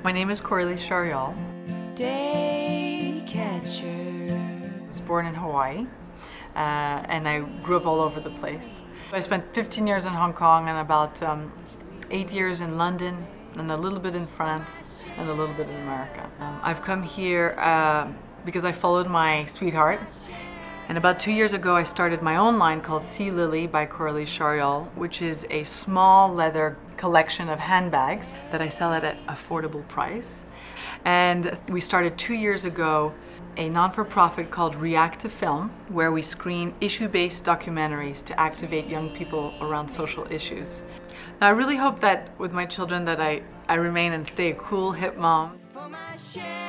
My name is Coralie Charriol. I was born in Hawaii and I grew up all over the place. I spent 15 years in Hong Kong and about 8 years in London and a little bit in France and a little bit in America. I've come here because I followed my sweetheart. And about 2 years ago, I started my own line called Sea Lily by Coralie Charriol, which is a small leather collection of handbags that I sell at an affordable price. And we started 2 years ago a non-for-profit called React to Film, where we screen issue-based documentaries to activate young people around social issues. Now, I really hope that with my children that I remain and stay a cool, hip mom.